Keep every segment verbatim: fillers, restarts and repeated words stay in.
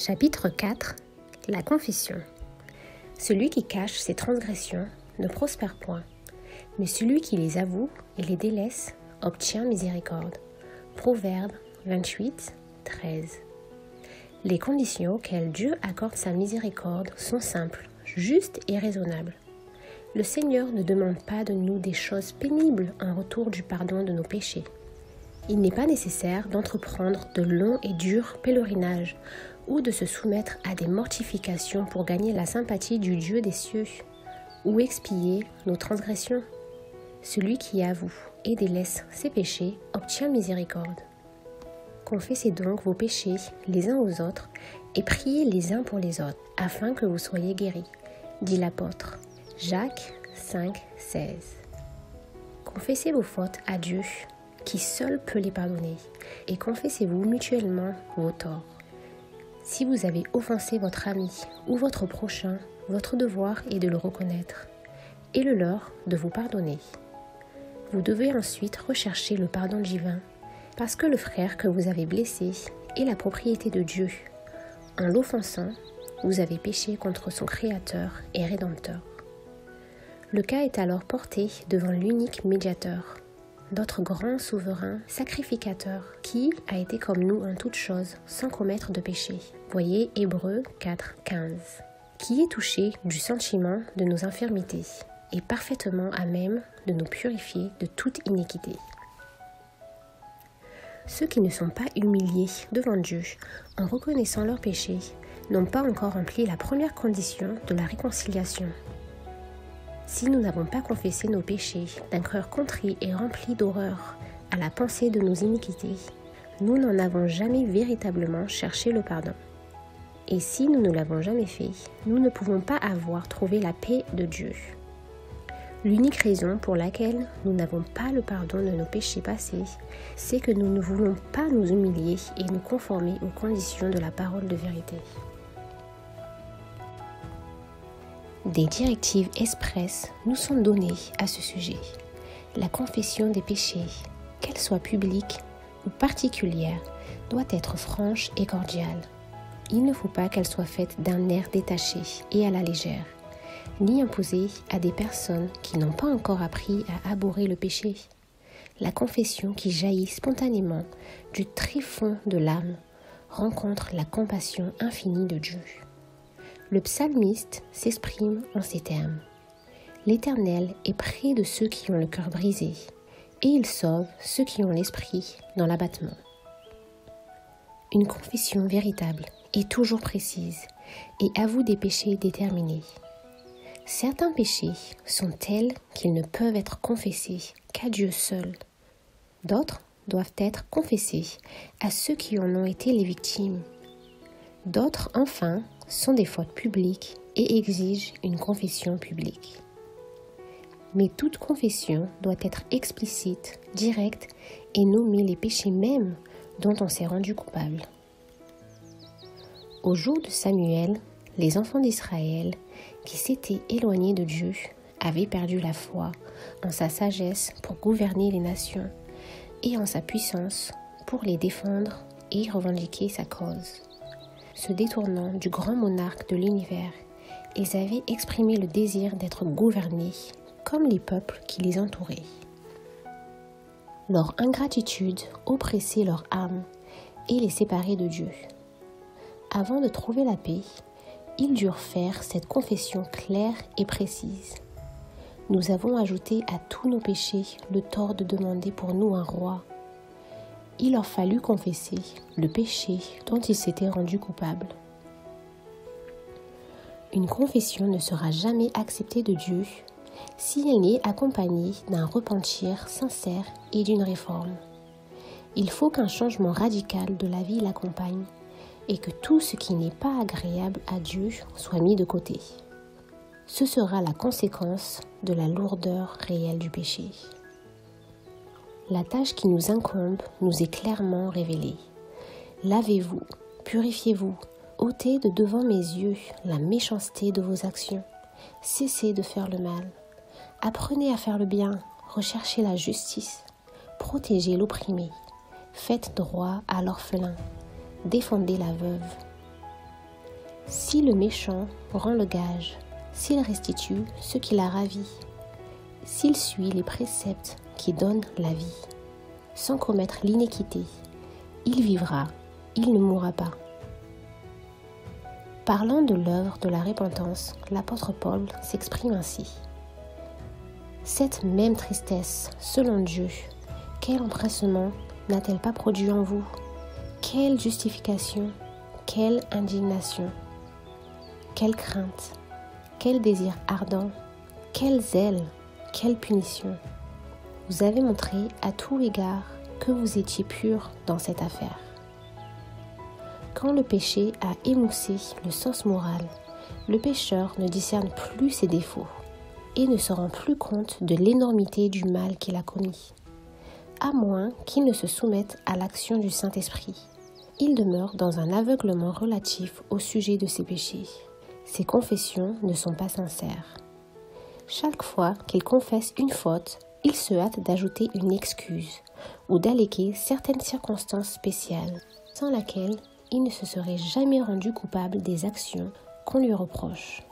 Chapitre quatre. La confession. Celui qui cache ses transgressions ne prospère point, mais celui qui les avoue et les délaisse obtient miséricorde. Proverbe vingt-huit, treize. Les conditions auxquelles Dieu accorde sa miséricorde sont simples, justes et raisonnables. Le Seigneur ne demande pas de nous des choses pénibles en retour du pardon de nos péchés. Il n'est pas nécessaire d'entreprendre de longs et durs pèlerinages ou de se soumettre à des mortifications pour gagner la sympathie du Dieu des cieux ou expier nos transgressions. Celui qui avoue et délaisse ses péchés obtient miséricorde. Confessez donc vos péchés les uns aux autres et priez les uns pour les autres, afin que vous soyez guéris, dit l'apôtre. Jacques cinq, seize. Confessez vos fautes à Dieu, qui seul peut les pardonner, et confessez-vous mutuellement vos torts. Si vous avez offensé votre ami ou votre prochain, votre devoir est de le reconnaître, et le leur de vous pardonner. Vous devez ensuite rechercher le pardon divin, parce que le frère que vous avez blessé est la propriété de Dieu. En l'offensant, vous avez péché contre son Créateur et Rédempteur. Le cas est alors porté devant l'unique médiateur, notre grand souverain sacrificateur, qui a été comme nous en toutes choses, sans commettre de péché. Voyez Hébreux quatre, quinze. Qui est touché du sentiment de nos infirmités, et parfaitement à même de nous purifier de toute iniquité. Ceux qui ne sont pas humiliés devant Dieu en reconnaissant leurs péchés n'ont pas encore rempli la première condition de la réconciliation. Si nous n'avons pas confessé nos péchés d'un cœur contrit et rempli d'horreur à la pensée de nos iniquités, nous n'en avons jamais véritablement cherché le pardon. Et si nous ne l'avons jamais fait, nous ne pouvons pas avoir trouvé la paix de Dieu. L'unique raison pour laquelle nous n'avons pas le pardon de nos péchés passés, c'est que nous ne voulons pas nous humilier et nous conformer aux conditions de la parole de vérité. Des directives expresses nous sont données à ce sujet. La confession des péchés, qu'elle soit publique ou particulière, doit être franche et cordiale. Il ne faut pas qu'elle soit faite d'un air détaché et à la légère, ni imposée à des personnes qui n'ont pas encore appris à abhorrer le péché. La confession qui jaillit spontanément du tréfonds de l'âme rencontre la compassion infinie de Dieu. Le psalmiste s'exprime en ces termes. L'Éternel est près de ceux qui ont le cœur brisé, et il sauve ceux qui ont l'esprit dans l'abattement. Une confession véritable est toujours précise et avoue des péchés déterminés. Certains péchés sont tels qu'ils ne peuvent être confessés qu'à Dieu seul. D'autres doivent être confessés à ceux qui en ont été les victimes. D'autres, enfin, sont des fautes publiques et exigent une confession publique. Mais toute confession doit être explicite, directe et nommer les péchés mêmes dont on s'est rendu coupable. Au jour de Samuel, les enfants d'Israël, qui s'étaient éloignés de Dieu, avaient perdu la foi en sa sagesse pour gouverner les nations et en sa puissance pour les défendre et revendiquer sa cause. Se détournant du grand monarque de l'univers, ils avaient exprimé le désir d'être gouvernés comme les peuples qui les entouraient. Leur ingratitude oppressait leur âme et les séparait de Dieu. Avant de trouver la paix, ils durent faire cette confession claire et précise. Nous avons ajouté à tous nos péchés le tort de demander pour nous un roi. Il leur fallut confesser le péché dont ils s'étaient rendus coupables. Une confession ne sera jamais acceptée de Dieu si elle n'est accompagnée d'un repentir sincère et d'une réforme. Il faut qu'un changement radical de la vie l'accompagne et que tout ce qui n'est pas agréable à Dieu soit mis de côté. Ce sera la conséquence de la lourdeur réelle du péché. La tâche qui nous incombe nous est clairement révélée. Lavez-vous, purifiez-vous, ôtez de devant mes yeux la méchanceté de vos actions. Cessez de faire le mal. Apprenez à faire le bien, recherchez la justice, protégez l'opprimé, faites droit à l'orphelin, défendez la veuve. Si le méchant rend le gage, s'il restitue ce qu'il a ravi, s'il suit les préceptes qui donnent la vie, sans commettre l'iniquité, il vivra, il ne mourra pas. Parlant de l'œuvre de la repentance, l'apôtre Paul s'exprime ainsi. Cette même tristesse, selon Dieu, quel empressement n'a-t-elle pas produit en vous? Quelle justification, quelle indignation, quelle crainte, quel désir ardent, quel zèle, quelle punition. Vous avez montré à tout égard que vous étiez purs dans cette affaire. Quand le péché a émoussé le sens moral, le pécheur ne discerne plus ses défauts et ne se rend plus compte de l'énormité du mal qu'il a commis. À moins qu'il ne se soumette à l'action du Saint-Esprit, il demeure dans un aveuglement relatif au sujet de ses péchés. Ses confessions ne sont pas sincères. Chaque fois qu'il confesse une faute, il se hâte d'ajouter une excuse ou d'alléguer certaines circonstances spéciales, sans laquelle il ne se serait jamais rendu coupable des actions qu'on lui reproche.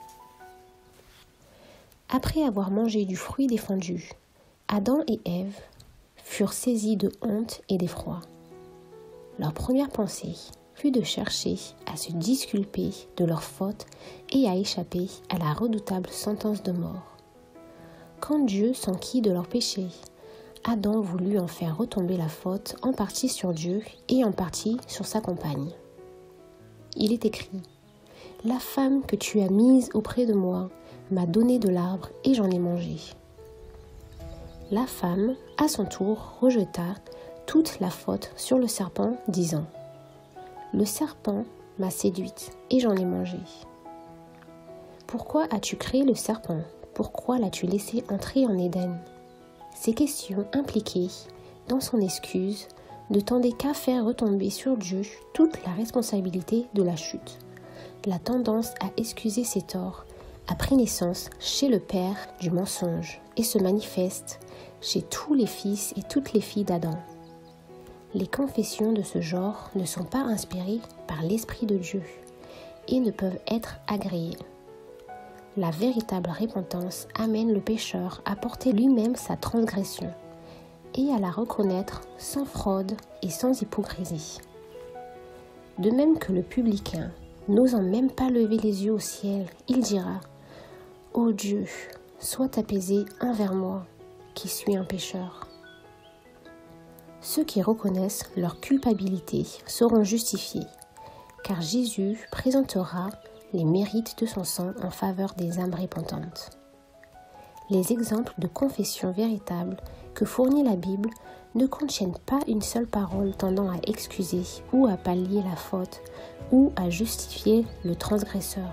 Après avoir mangé du fruit défendu, Adam et Ève furent saisis de honte et d'effroi. Leur première pensée fut de chercher à se disculper de leur faute et à échapper à la redoutable sentence de mort. Quand Dieu s'enquit de leur péché, Adam voulut en faire retomber la faute en partie sur Dieu et en partie sur sa compagne. Il est écrit « La femme que tu as mise auprès de moi m'a donné de l'arbre et j'en ai mangé. » La femme, à son tour, rejeta toute la faute sur le serpent, disant « Le serpent m'a séduite et j'en ai mangé. » Pourquoi as-tu créé le serpent? Pourquoi l'as-tu laissé entrer en Éden? Ces questions impliquées dans son excuse ne tendaient qu'à faire retomber sur Dieu toute la responsabilité de la chute. La tendance à excuser ses torts a pris naissance chez le père du mensonge et se manifeste chez tous les fils et toutes les filles d'Adam. Les confessions de ce genre ne sont pas inspirées par l'Esprit de Dieu et ne peuvent être agréées. La véritable repentance amène le pécheur à porter lui-même sa transgression et à la reconnaître sans fraude et sans hypocrisie. De même que le publicain, n'osant même pas lever les yeux au ciel, il dira « Ô Dieu, sois apaisé envers moi, qui suis un pécheur. » Ceux qui reconnaissent leur culpabilité seront justifiés, car Jésus présentera les mérites de son sang en faveur des âmes repentantes. Les exemples de confession véritable que fournit la Bible ne contiennent pas une seule parole tendant à excuser ou à pallier la faute ou à justifier le transgresseur.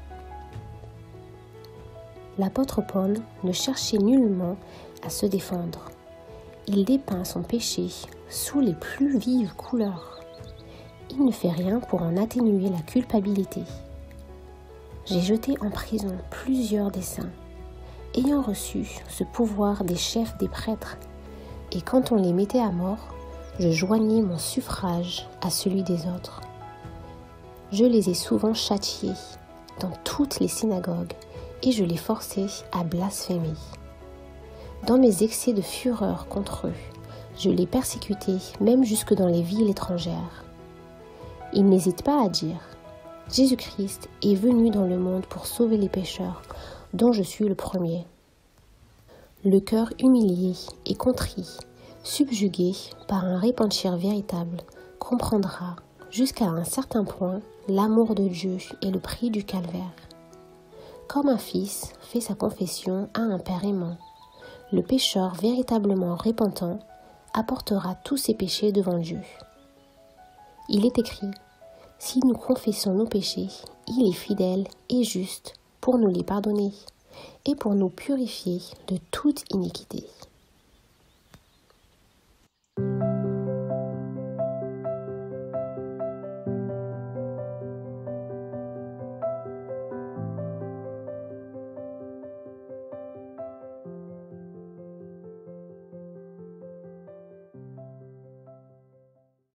L'apôtre Paul ne cherchait nullement à se défendre. Il dépeint son péché sous les plus vives couleurs. Il ne fait rien pour en atténuer la culpabilité. J'ai jeté en prison plusieurs des saints, ayant reçu ce pouvoir des chefs des prêtres, et quand on les mettait à mort, je joignais mon suffrage à celui des autres. Je les ai souvent châtiés dans toutes les synagogues, et je les forçais à blasphémer. Dans mes excès de fureur contre eux, je les persécutais même jusque dans les villes étrangères. Ils n'hésitent pas à dire « Jésus-Christ est venu dans le monde pour sauver les pécheurs, dont je suis le premier. » Le cœur humilié et contrit, subjugué par un repentir véritable, comprendra jusqu'à un certain point l'amour de Dieu et le prix du calvaire. Comme un fils fait sa confession à un père aimant, le pécheur véritablement repentant apportera tous ses péchés devant Dieu. Il est écrit « Si nous confessons nos péchés, il est fidèle et juste pour nous les pardonner et pour nous purifier de toute iniquité. »